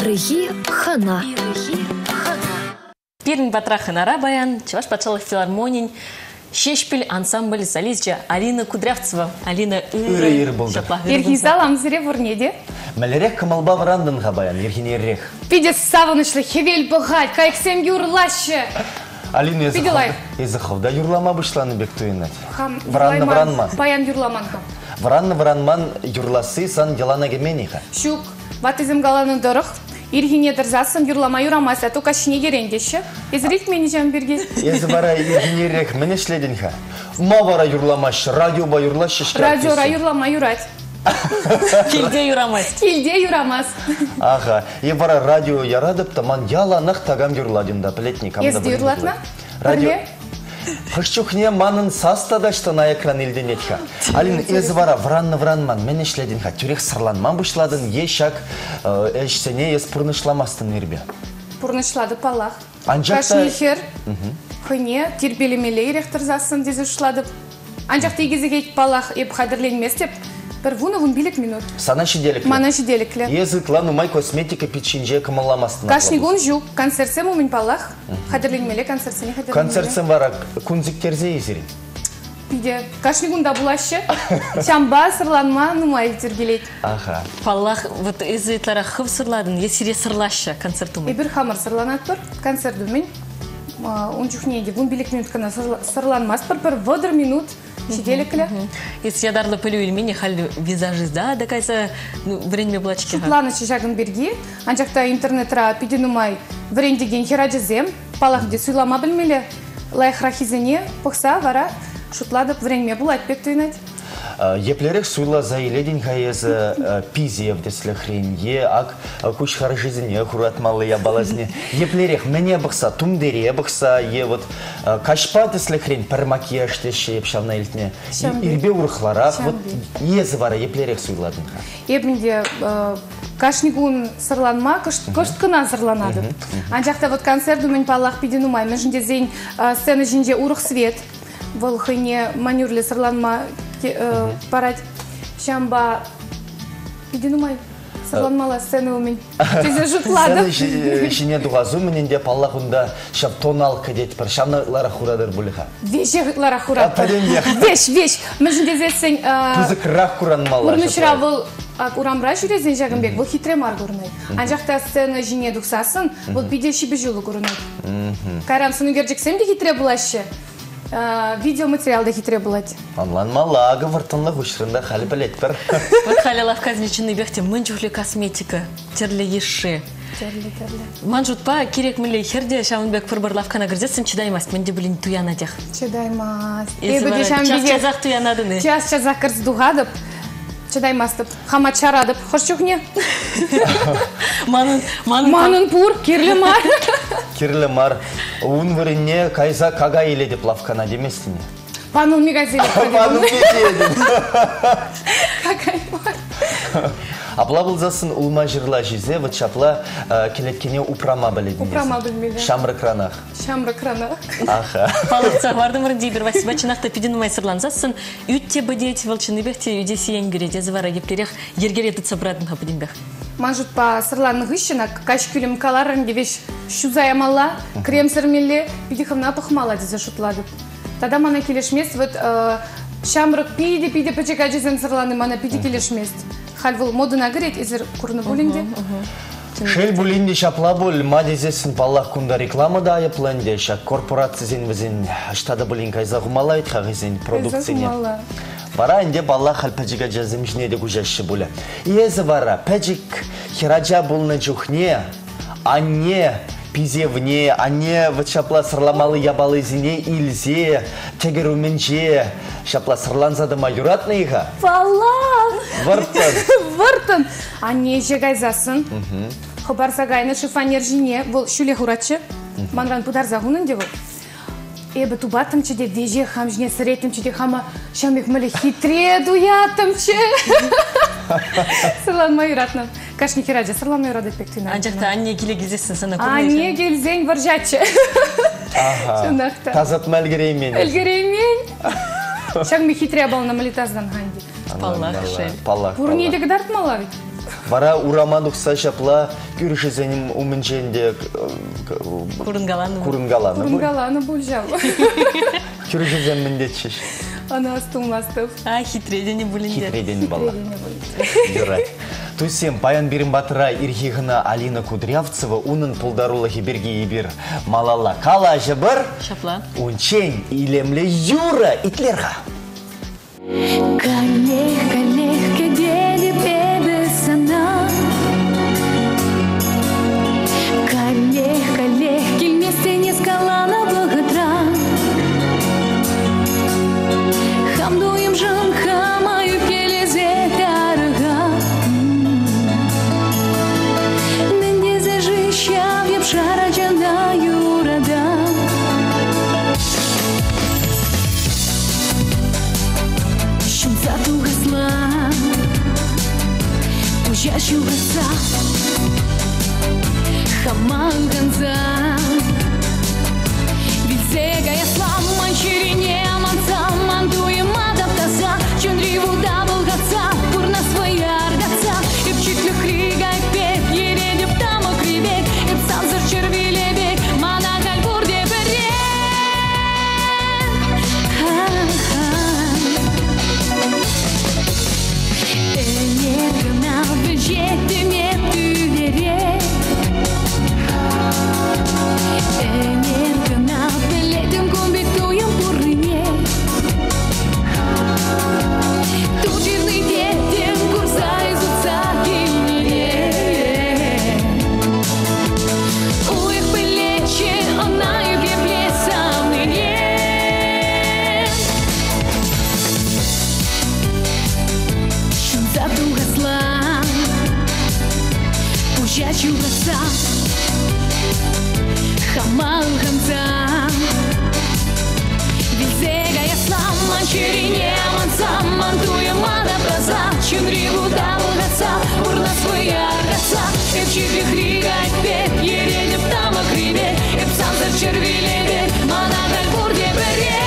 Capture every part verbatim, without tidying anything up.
Ирыхи хана. Пирн Батраханара баян, Чуваш Патшалық филармонин, Шешпіль ансамбль солистча Алина Кудрявцева. Алина Үрі-үрі болды. Ерхин салам зіре вұрнеде? Мәлерек кымалба варандынға баян, ерхин еррех. Пидес савынышлы хевел бұғай, кайксем юрлашы. Алина езіқылда юрлама бұшланы бек туйынат. Варанны варанман. Баян юрламанға. Варанны варанман юрласы сан делана гемениха. Шук, ватызым галаны дұрық. Ирхине дырзасын юрлама юрамаса, тока шіне керендеші. Езірек мені жан берге. Езі бара ерхин еррех мен ішледінха. Ма бара юрламашы, радиоба юрлашы шкрат. Радиора юрлама юрать. Келде юрамас. Келде юрамас. Аха, е бара радио ярадып, таман яланақ тагам юрладымда, плетникам. Езді юрлатна? Радио. Хышчухне манын састадашты на экран илденетха. Алин езі бара вранны-вранман мен ішледінха. Түрек сырланман бұшладын, ешак әшсене ез пұрнышламастын ербе. Пұрнышлады палақ. Анжақта... Кашнихер, хыне, тербелемелей рехтырзасын дезі ұшладып. Анжақта егізі кейт палақ еп қадырленмес деп. Бір вуны вун билік минут. Сана шиделіклі. Мана шиделіклі. Езі тлан умай косметика печенже кымаламастын. Кашнигун жук, концертсем умын палақ. Қадырленмеле концертсене қадырленмеле. Концертсем вара күнзіктерзе езірі. Пиде, кашнигунда булашы, шамба сырланма нумай тергелейт. Аха. Паллах, вот из этого хып сырладын, есире сырлашы концертумын. Эбір хамыр сырланат бір, концерт думын. Он чухнеде, вун билік минут кана сырланмас бір, бір водыр минут. Шиделіклі. Если я дарлы пылю ильмени, халі визажиз, да, да кайса время булачки. Шутланы шижагын берги, анжақта интернетра пиденумай врендеген хераджизем, палахде суйлама білмелі, лайхрахизене, пықса, вара, шутладып вренме булат пек түйнат. Еплерек суйла заиледин хаезі пизев деслі хренге, ак күш харжизіне хуратмалы я балазне. Еплерек мене бұқса, тумдере бұқса, е вот кашпа деслі хрен пір макияж деші епшавна елтіне. Ирбе ұрықларақ, вот езі бара еплерек суйладын ха. Ебінде кашнигун сырланма, кышткына сырланады. Анжақта вот концерт думен палақ пиденумай, мен жінде зейн сцена жінде ұрық свет, бұл хыне манюрлі сырланма парать шамба пиденумай сырланмала сцена умен. Тезе жұтлады. Сцена шіне дуғазу мененде паллахында шап тоналка дейт бір шамналара хурадыр бұлыға. Вешеғытлара хурадыр. Веш, веш. Мен жінде зесен... Күзікрақ құранмала. Урнышыра бұл урамра жүрезен жағынбек, бұл хитре мар көрінай. Анжақта сцена жіне дұқсасын, бұл бидеші біжулы көрінай. Кайрам сыны кержексем де хитре бұлашы. Видеоматериалда хитре болады. Онлан малага вартынлы ғушырында қалі білет бір. Вот қалі лавказничыны бекте мүн жүхлі косметика, терлі еші. Терлі, терлі. Ман жұтпа керек мүлі херде шамын бек бір-бір лавкана кірдесін чыдаймас, менде білін туяна дех. Чыдаймас. Час-чазақ туянадыны. Час-чазақ кірз дұғадып. Чыдаймастып, хама чарадып, хош чухне. Манын пур, керлі мар. Керлі мар. Уын віріне кайза кага еле деп лавкана деместіне. Паныл мегазелі. Паныл мегазелі. Кагай мар. Апла бұлзасын ұлма жырла жезе, вот шапла келеткене упрама біледін. Упрама білмелі. Шамры кранақ. Шамры кранақ. Аха. Палықца вардың вірінде бір васибачынақта педенумай сырланзасын, үтте бөдейт вілчыны бәхте үйде сейен кереде звара еплерек ергеретіца бұрадың қапыден бәқ. Ман жұтпа сырланы ғышына, каш күлім каларын девеш шузаямала, крем сырмелі, бидиховна пықмала дезе жұтлады. Тада мана келешмес, вот шамрық пиде-пиде пөчек әжесен сырланы мана пиде келешмес. Хальвыл модына кірет, езір күріні бөлінде. Шел бөлінде шапла бол, мадезесін паллақ күнда рекламада айыпланде, шак корпорацизен візен штада бөлін кайза ғумала етқа ғызен продукцияне. Бара әнде паллақ хал пәжіға жазым жінеде күжашы бөлі. Езі бара, пәжік хираджа болны жүхне, анне, пизевне, анне вот шапла сырламалы ябалы зіне илзе, тегер уменже, шапла сырланзады майюратны иға. Паллақ! Вартын. Вартын. Анне жегайзасын. Хабарса гайны шифанер жіне, бұл шүле хуратшы. Манран пударза ғунын де бұл. Эбі тубатымчы де веже хам жіне сіретімчі де хама шамек мүлі хитре дуятымчы. Сырланмай ұратным. Кашни хираджа, сырланмай ұрады пектіна. Анжақта анне келе келзесін сана көрмейсің. Анне келзен варжатшы. Аха. Тазатма әлгереймен. Әлгереймен. Шагми хитре балына малитаздан ханди. Паллах шел. Паллах. Бурнейдегі дарт малавит. Бара урамандық сашапла күрішізенім уміншенде Курынгаланы. Курынгаланы. Курынгаланы бұл жау. Күрішізен міндетшіш. Ана астылмастып. А, хитредені бұліндер. Хитредені бала. Юрай. Тусем паян бірін батыра ирхихына Алина Кудрявцева унын пулдарулы хиберги ебір малала кала жабыр. Шапла. Унчен илемлі Юра итлерға. Калех, калех, кедели бебе сана. Калех, калех, кельместе не скалана благодара. Хамдуем жан, хамаю келезе тарга. Менде зажища, вепшара джана юрада. Шумца угасла, пужащу гаса, хаман ганза. Вильзега я слам, манчирине, манца, мандуем адаптаса, чундри вуда болгаца, пурна своя аргаца, и в читлях рига и пек, ередев там окривек, и в сам зачерви лебек, мана гальбурде берет. J'étais mieux tu verrais. Et mieux que n'a appelé d'un combitou y'a pour rien. Tout жирный детям курса изуца кильнее. У их плечи она и бебле самые. Шумца угасла. Пужащу гаса, хамал ганза. Вильзега я слам, манчирине, манца, мантуем адабраза, чундри вуда болгаца, урна своя аргаца, и в читрих рига и пек, ередев там окриве, и псам зачерви лебек, мана гальбурде берет.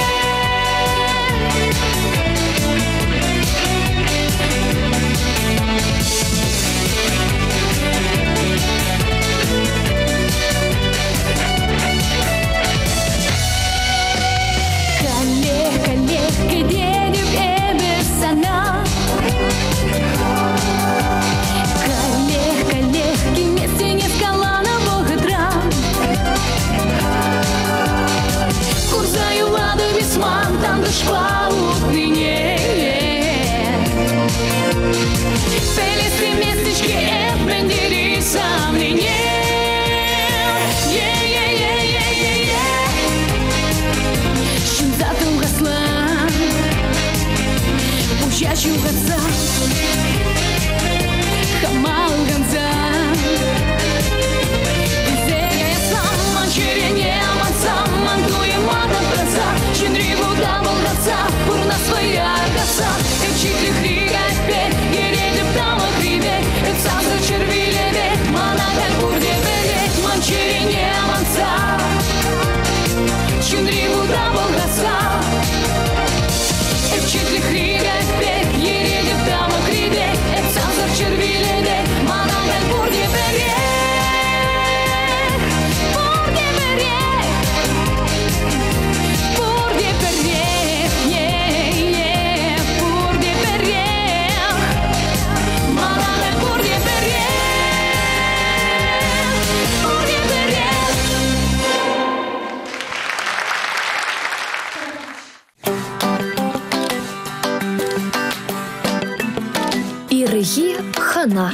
Ирхи хана.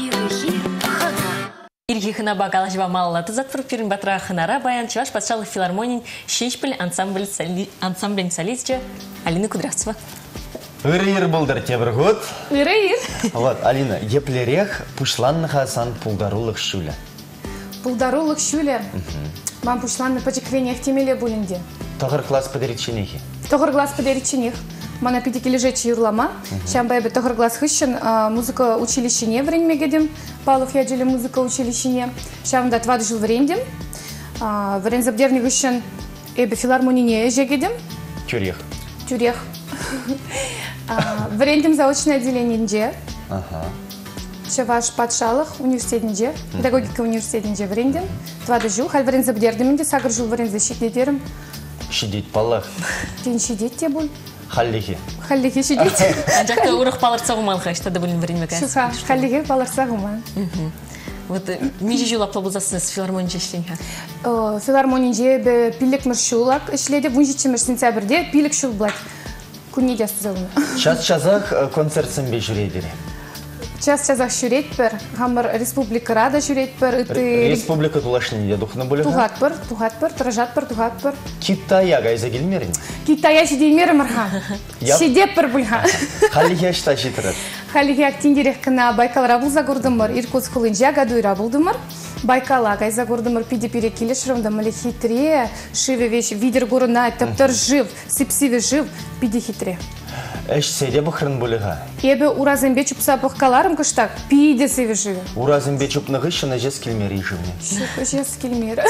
Ирхи хана багал жива малла. Ты затвор пирин батра ханара баян чеваш патшалых филармонин шешпіль ансамбль солистче Алина Кудрявцева. Үрейір бұлдыр тебір ғыт. Үрейір. Вот, Алина, еплерек пушланныға сан пулдарулық шүлі. Пулдарулық шүлі? Мам пушланны пачеквенех темеле бұлінде. Тоғыр класс подереченехи. Тоғыр класс подереченех. Мана пидики лежечи юрлама. Шам бәбі тоғыр класс хыщен музыка училищене вренме гедем. Павлов яджелі музыка училищене. Шам да твады жыл врендем. Врен забдерни хыщен эбі филармонине жегедем. Тюрех. Тюрех. Врендем заочное отделение. Чаваш патшалық университетінде, педагогика университетінде варенден. Твады жыл, хал варензе бдердімінде, сағыр жыл варензе шидетерім. Шидет баллах. Тен шидет те бұл. Халлихи. Халлихи шидет. Жақта ұрық балыртса ғумалға, штады білін варенме кәс. Шуха, халлихи балыртса ғуман. Вот меже жыл аплабылзасыныз филармонинже ішлейін. Филармонинже пилік мұршулақ ішледі, вунжичімір сентябрде пилік шул блад. Күнне де сузауына. Час-чазақ концертсын бе жүредері? Час-чазақ жүрет бір, ғамыр республика да жүрет бір. Республика тулашын де дұқны бөліға? Туғат бір, туғат бір, тұражат бір, туғат бір. Китая ғайза келмерін? Китая шедеймерім ұрған. Шедеп бір бұлға. Қалығы ашта жетірір? Қалығы актендерек кіна Байкал рабылза көрдімір, Иркутск құлынжа гадуй рабылдымыр. Байкала гайза гордымыр пиде перекиле шырымда мали хитре, шиве вещь, видер горына, таптар жив, сипсиве жив, пиде хитре. Эш седе бұқырын бұлыға? Ебе уразымбе чупса бұққаларым кыштак, пиде севе живе. Уразымбе чупнығы шына жес келмері живне? Шука жес келмері.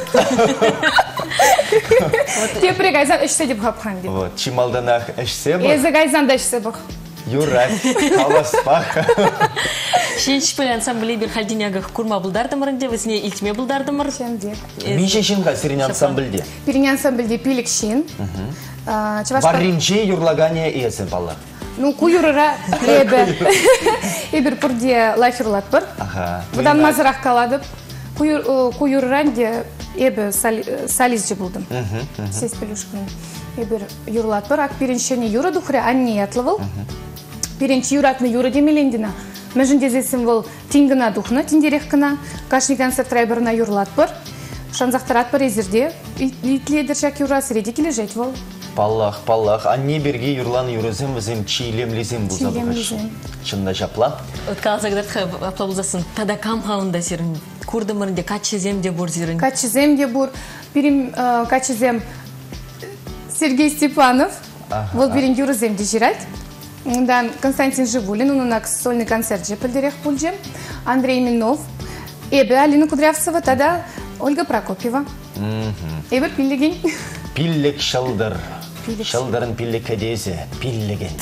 Тепре гайзан эш седе бұқапқан деп. Чималданақ эш се бұқ? Эзі гайзан да эш се бұқ. Юрак, қаласпақ. Шеншіш пөлі ансамблей бір халдинягық күрма бұлдардымырынде, візіне илтіме бұлдардымыр? Шенде. Мише шынға сирен ансамбльде? Перен ансамбльде пилік шен. Барринче юрлагания езі бала? Ну, куюрыра ебе. Ебір пұрде лайферлат бір. Бұдан мазырақ қаладып. Куюрыранде ебе сализ же бұлдым. Сес пелюшкін. Ебір юрлат бір. Ак переншені юра дұқыры анне ятлывыл. Перенші юратны юра демелендіна. Мәжін дезесім бұл тингіна дұқны, тиндерек кіна. Кашни концерт райбырына юрлат бір. Шанзақтарат бір езірде. Итледір шак юра сіреде келе жайт бұл. Паллах, паллах. Анне берге юрланы юрызым, візім чилем-лезем бұлза бұғыш. Чында жапла? Өткалазагдат аплабылзасын, тада кам хауында серін, күрдімірінде качеземде бұр зерін? Качеземде бұр. Бірім качезем Сергей Степанов. Бұл бірін юрыземде жирайт. Ондан Константин Живулин, онына сольный концерт же пілдерек бұлжем. Андрей Минов. Эбе Алина Кудрявцева, тада Ольга Прокопьева. Эбе пиллеген. Пиллек шылдыр. Шылдырын пиллек кәдезе. Пиллеген.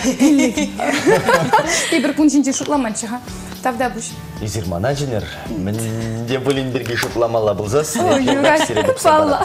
Эбір күншінде шутламанчыға. Тавда бұш. Изирмана женер. Менде бұлін бірге шутламала бұлзас. Паллах.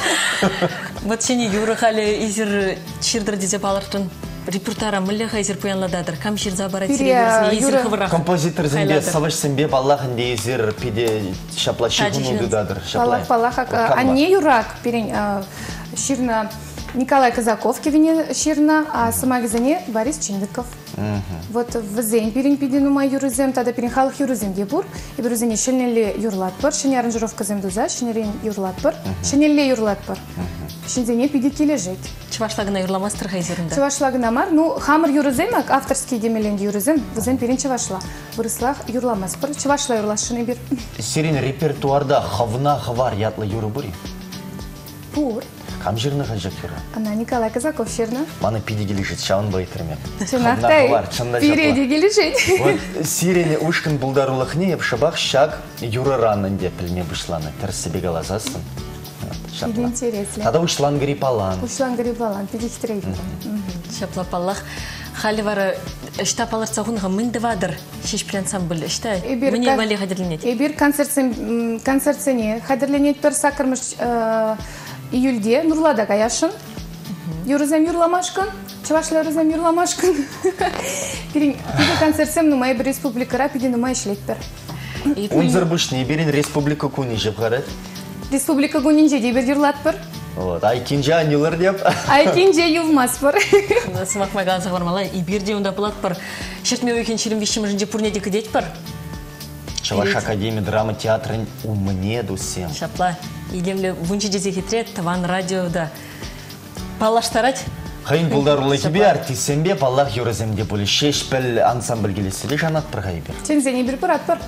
Вот шені юры қалы изір чирдір дезе балыртын. Репертуара мүліға изір пуянлададыр. Кам ширза бара телеберізіне изір қывырақ. Композитор зімбе саваш сімбе баллахынде изір пиде шаплаши ғынудыдадыр. Паллах, паллах. Анне юрак перен ширна Николай Казаков кевине ширна, а сама гизане Борис Чиндыков. Вот в зен перен пидену май юрызем, тогда перен халых юрызем дебур. И берузене шенелли юрлат пар, шене аранжировка земдуза, шенерен юрлат пар, шенелли юрлат пар. Шензене пиде кележет. Чывашлагына юрламастыр хайзерында? Чывашлагына мар, ну хамыр юрыземак, авторский демеленді юрызем, в зен перен чывашла. Вырыслах юрламас пар, чывашла юрлашыны бир. Сирен репертуарда хавна хавар ятлы юры бури? Бур. Кам жирны ғажак юры? Ана Николай Казаков ширна. Маны пиде келешет, шауын байытырмен. Чынақтай, пиреде келешет. Сирене ұшқын бұлдарулықне еп шабақ шаг юры ранын деп пілме бұшланы. Тірсі бегалазасын. Интересно. Тада ушлан грипалан. Ушлан грипалан, пиде хитрейді. Шапла паллах. Хали вара ішта палырца ғынға мінді вадыр шеш пленсам бұл ішта мүне мали қадірленет? Эбир концертсене қадірленет бір сақырмыш июльде Нурлада Гаяшын. Юрызем юрламашкын, Чывашла юрызем юрламашкын. Пиде концертсем нумай бір республикара, пиде нумай ішлет бір. Унзыр бұшны, берін республика күні жеп қарат? Республика күнінже де бір юрлат бір. Айкинже анюлар деп? Айкинже юлмас бір. Сымақмай қалса ғармала, иберде онда бұлат бір. Шертмеу екен шерім вешімі жынже пұрнеде кедет бір. Чаваш Академия драма театрын умне дусем. Шапла, илемлі вунчи дезе хитрет, таван радиода палаштарать. Хайын бұлдарулы кебе артисембе паллах юрыземде бұлы шеш піл ансамбль келесілі жанат бір ғайбер. Чензене бір бір ат бір.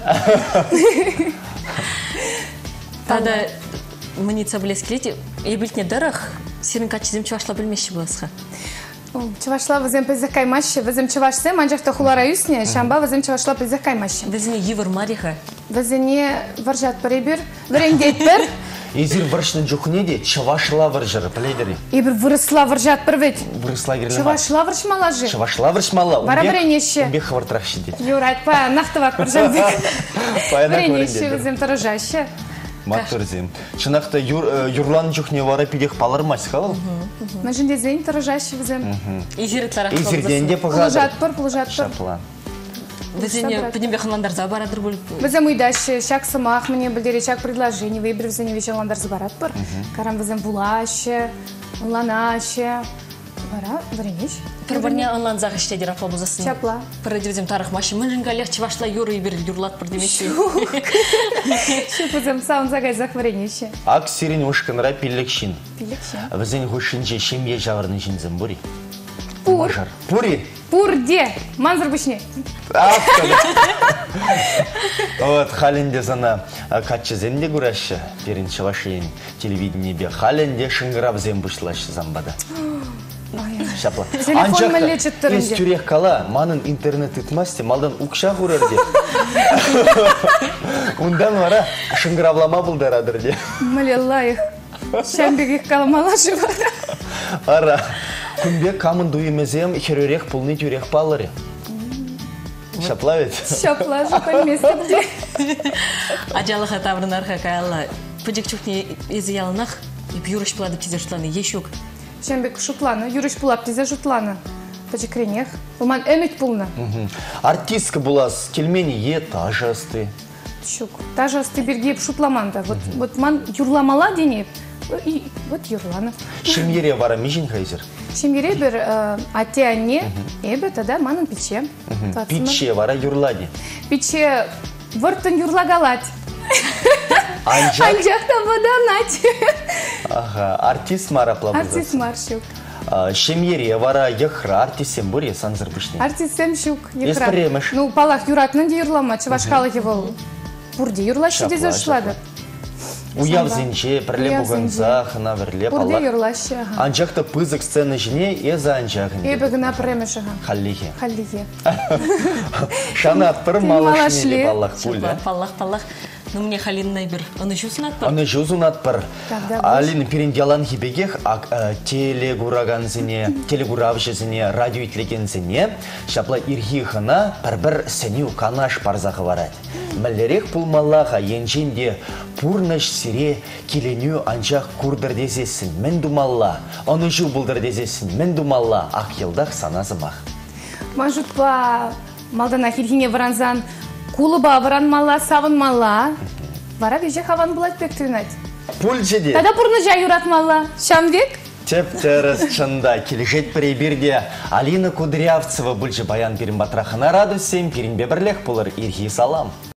Тада мұница білес келеді, ебілтіне дырық, сирін качызем чывашла білмеші боласқа. Чывашла візем пізі қаймашы, візем чывашсем, анжақта хулара үсіне, шамба візем чывашла пізі қаймашы. Візіне евір мариға? Візіне варжат бір ебір, вірендет бір. Изир выршны жүхіне де чывашла выржыры, білейдірі. Ебір вырысла выржат бір бет. Вырысла керлі ма? Чывашла выршмала же. Чывашла выршмала. Бара біренеші. Умбек хвартырақ шедет. Юр, айтпа, нақтывак выржамбек. Паяна Біренеші өзім тұрыжашы. Матурзим. Чынақта юрлан жүхіне вара пидех палармас қалал? Мәжінде зейін тұрыжашы өзім. Изир тарах Изирденде пығады. Пұлыжат пұр, пұлыжат пұр. Шаплан. Бізіне педембе ханландарза барадыр бұл. Бізім үйдашы, шак сымақ, мне білдері шак предложение, вейбір бізіне вечерландарзы барат пұр. Карам бізім булашы, ұланашы. Бара, біренеш. Бір-біріне онланзағы іштедер апа бұзасын. Чапла. Бірдевізім тарих машы. Мүнжін ғалеқ чывашла юры ебір юрлат бір демеші. Шу бізім сауын загайзақ біренеші. Ак сирин ұшқынра пилікшін. Пилікшін. Бізін ғышынче шемье жағырны жинзім бұри. Пур. Пури. Пурде. Манзыр бішне. Вот, халінде зана катчызен де күрәші. Берінші вашейін телевидение бе. Халінде шыңғырап зен бұшлашы замбада. Шапла. Телефон мәлечет түрінде. Ес түрек кала, манын интернет итмасте, малдан ұқша құрырде. Ундан вара шыңғыраблама бұлдарадырде. Малеллайық. Шәмбек қаламалашы бара. Ара. Күнбек камын дуйымезем херерек пулны тюрек палыры. Шаплавет? Шаплажы пальместікте. Ажалыға табырнарға кайалла. Пөдек чүкне езі ялынақ, юрыш бұлады кезер жұтланы ешук. Шәмбек шутланы, юрыш бұлап тезе жұтланы. Пөдек ренех. Ұлман әмет бұлны. Артистка булас, келмені е тажасты. Шук. Тажасты бергеп шутламанда. Вот ман юрламала денеп. Вот юрланы. Шемьере вара мижин хайзер? Шемьере бір ате анне, эбі тада манын пече. Пиче вара юрлади. Пече вұрттын юрлагалат. Анжақ? Анжақта воданать. Ага, артист мара плабызасы. Артист мар шук. Шемьере вара яхра артистем бұре санзыр бішне. Артистем шук. Еспіремеш. Ну, палақ юратнын де юрлама, чывашқалы кевол. Бұрде юрлашы дезе ұшлады. Уяв зенче, бірле бұғынза, қына бірле палақ. Бұрде юрлашы. Анжақта пызық сцена жіне, езі анжағын. Эбі гына піремеші. Халлиге. Халлиге. Шана бір малашне палақ пульда. Палақ, палақ. Ну, мне халиннай бір. Оны жусын атпыр? Оны жусын атпыр. Алин перендялан хибегех телегураган зіне, телегурав жезіне, радио итлеген зіне, шапла ирхи хына бір-бір сәнеу канаш парзағы барад. Мәлерек пулмалаға енженде пурнаш сире келеню анжақ курдыр дезесін, мен думалла, оны жу бұлдыр дезесін, мен думалла, ақ елдақ саназымақ. Мажутпа малдана хирхине варанзан кулыба варанмала, савынмала. Вара веже хаван бұлат бек түйінат. Пул жеде. Тада пұрны жай юратмала. Шамбек? Теп-теріс чында келешет бірде Алина Кудрявцева бұлжы баян перін батрахына радусем, перін бебірлек бұлыр ирхи салам.